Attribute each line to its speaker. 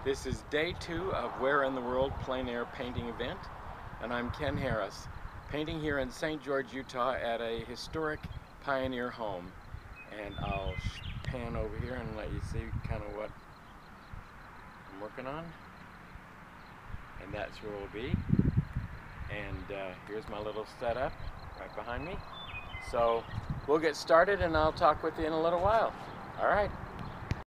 Speaker 1: This is day 2 of Where in the World plein air painting event, and I'm Ken Harris, painting here in St. George, Utah at a historic pioneer home. And I'll pan over here and let you see kind of what I'm working on. And that's where we'll be. And here's my little setup right behind me. So we'll get started and I'll talk with you in a little while. All right.